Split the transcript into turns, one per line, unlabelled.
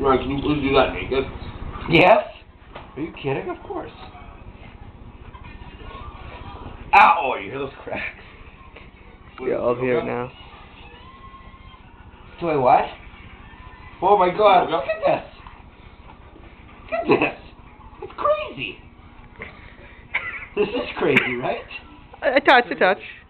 Ryan, can you please do that naked?
Yes? Are you kidding? Of course. Ow! Oh, you hear those cracks?
Yeah, I'll hear it now.
Wait, what? Oh my god, look at this! Look at this! It's crazy! This is crazy, right?
A touch, a touch.